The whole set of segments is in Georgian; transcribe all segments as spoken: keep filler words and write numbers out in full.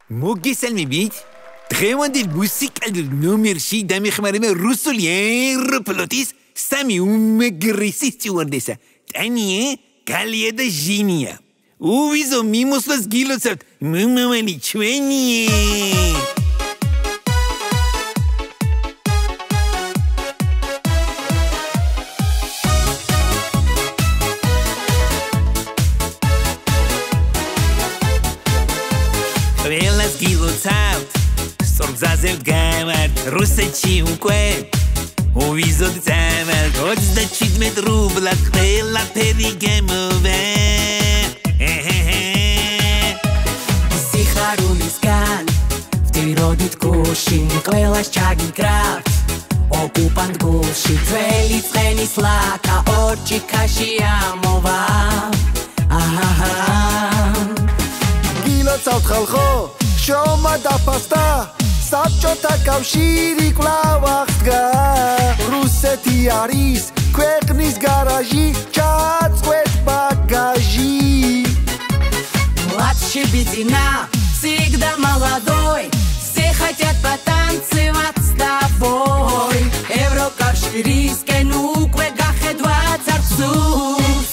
მოგესალმებით. დღევანდელ მუსიკალურ ნომერში დამეხმარება რუსული ევროპლოტის სამი უმეგრესი სტიუარდესა ტანია, გალია და ჟინია. უვიზო მიმოსვლას გილოცავთ, მომავალი ჩვენი. ყველას გილოცავთ, სწორგზაზე ვდგავართ რუსეთში უკვე. უვიზოდ წავალთ ოცდაჩვიდმეტ რუბლად ყველაფერი გემოვა. სიხარულისგან ვდიროდით გულში, ყველას ჩაგიკრავთ ოკუპანტ გულში. ძველი ცხენის ლაკა ორჩიკაში ამოვა. გილოცავთ ხალხო, შრომა დაფასდა, საბჭოთა კავშირი კვლავ აღდგა. რუსეთი არის ქვეყნის გარაჟი, ჩაწყვეტ ბაგაჟი. Младший бедина, всегда молодой, все хотят потанцевать с тобой. Еврокავშირისკენ უკვე გახედვაც არ სურს.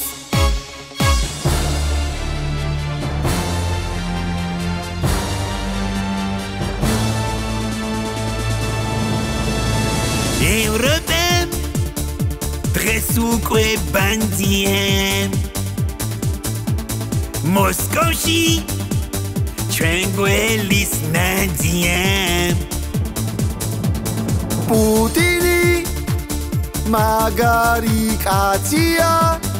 ევროპა დღეს უკვე ბანდია. მოსკოვში ჩვენ გველის ნადია. პუტინი მაგარი კაცია,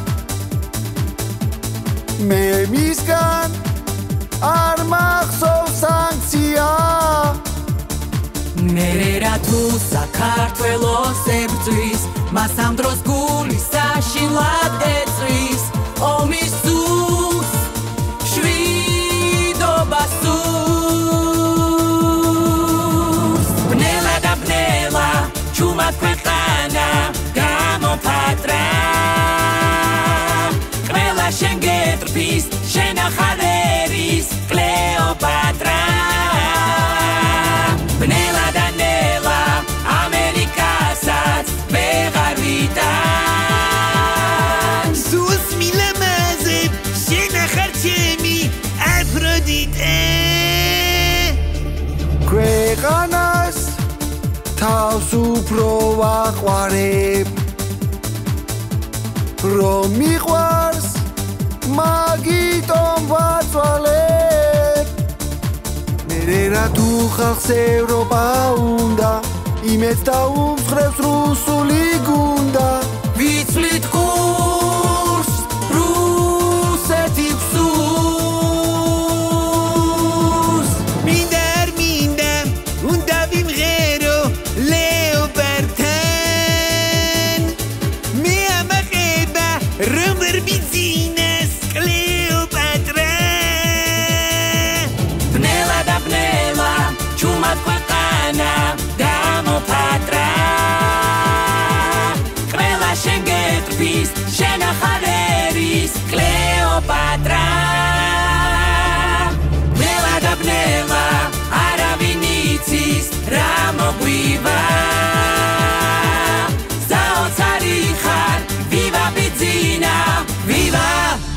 მე მისგან არ მახსოვს სანქცია. მერე რა თუ საქართველოს ებრძვის, მას ამ დროს გული საშინლად ეწვის. ომის სულს შვიდობა სურს. ბნელა და ბნელა ჩუმად ქვეყანა გამოფატრა. ყველა შენ გეტრფის, შენ ახალ ერის კლეოპატრა. ბნელა და ნელა ამერიკასაც ვეღარ ვიტან. სულს მილამაზებ, შენ ახარ ჩემი აფროდიტე. ქვეყანას თავს უფრო ვაყვარებ, რომ მიყვარს მაგიტომ ვაწვალებ. მერე რა თუ ხალხს ევროპა უნდა, იმეც დაუმსხრევს რუსული გუნდა. ვიცვლით კურსს რუსეთი გსურს. მინდა არ მინდა, უნდა ვიმღერო ლეოპარდთან. მე ამაყება რომ ვერ მიძინას კლეოპატრა. ბნელა და ბნელა ჩუმად ქვეყანა გამოფატრა. ყველა შენ გეტრფის, შენ ახალ ერის კლეოპატრა. ბნელა და ბნელა არავინ იცის რა მოგვივა. საოცარი ხარ, ვივა ბიძინა, ვივა.